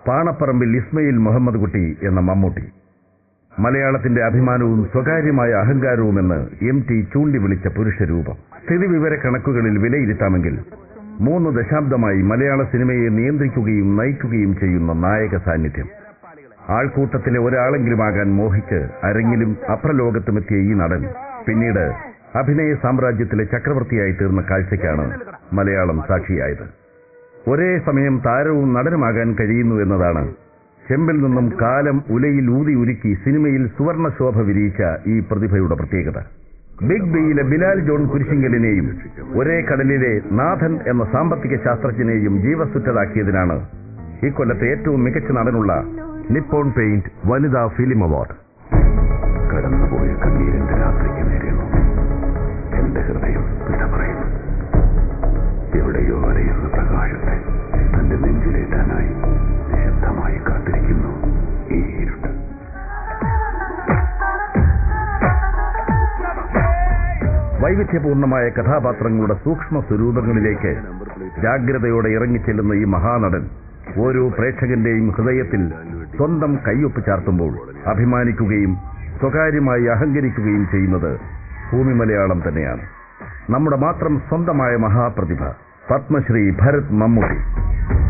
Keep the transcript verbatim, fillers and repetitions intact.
പാണപ്പറമ്പിൽ ഇസ്മയിൽ മുഹമ്മദ് കുട്ടി എന്ന മമ്മൂട്ടി. മലയാളത്തിന്റെ അഭിമാനവും സ്വകാര്യമായ അഹങ്കാരവുമെന്ന് എം ടി ചൂണ്ടി വിളിച്ച പുരുഷരൂപം. സ്ഥിതിവിവര കണക്കുകളിൽ വിലയിരുത്താമെങ്കിൽ മൂന്ന് ദശാബ്ദമായി മലയാള സിനിമയെ നിയന്ത്രിക്കുകയും നയിക്കുകയും ചെയ്യുന്ന നായക സാന്നിധ്യം. ആൾക്കൂട്ടത്തിലെ ഒരാളെങ്കിലുമാകാൻ മോഹിച്ച് അരങ്ങിലും അപ്രലോകത്തുമെത്തിയ ഈ നടൻ പിന്നീട് അഭിനയ സാമ്രാജ്യത്തിലെ ചക്രവർത്തിയായി തീർന്ന കാഴ്ചയ്ക്കാണ് മലയാളം സാക്ഷിയായത്. ഒരേ സമയം താരവും നടനുമാകാൻ കഴിയുന്നു എന്നതാണ് ചെമ്പിൽ നിന്നും കാലം ഉലയിൽ ഊതി ഉരുക്കി സിനിമയിൽ സുവർണ ശോഭ വിരിയിച്ച ഈ പ്രതിഭയുടെ പ്രത്യേകത. ബിഗ് ബിയിലെ ബിലാൽ ജോൺ കുരിശിങ്കലിനെയും ഒരേ കടലിലെ നാഥൻ എന്ന സാമ്പത്തിക ശാസ്ത്രജ്ഞനെയും ജീവസുറ്റതാക്കിയതിനാണ് ഇക്കൊല്ലത്തെ ഏറ്റവും മികച്ച നടനുള്ള Nippon paint Vanitha film award. കടന്നുപോയ കണ്ണീരിന്റെ രാത്രിക്ക് നേരെയോ എന്റെ ഹൃദയം വിട പറയുന്നു. എവിടെയോ അറിയുന്ന പ്രകാശത്തെ തന്റെ നെഞ്ചിലേറ്റാനായി നിശബ്ദമായി കാത്തിരിക്കുന്നു ഈ ഇരുട്ട്. വൈവിധ്യപൂർണമായ കഥാപാത്രങ്ങളുടെ സൂക്ഷ്മ സ്വരൂപങ്ങളിലേക്ക് ജാഗ്രതയോടെ ഇറങ്ങിച്ചെല്ലുന്ന ഈ മഹാനടൻ ഓരോ പ്രേക്ഷകന്റെയും ഹൃദയത്തിൽ സ്വന്തം കയ്യൊപ്പ് ചാർത്തുമ്പോൾ അഭിമാനിക്കുകയും സ്വകാര്യമായി അഹങ്കരിക്കുകയും ചെയ്യുന്നത് ഭൂമി മലയാളം തന്നെയാണ്. നമ്മുടെ മാത്രം സ്വന്തമായ മഹാപ്രതിഭ പത്മശ്രീ ഭരത് മമ്മൂട്ടി.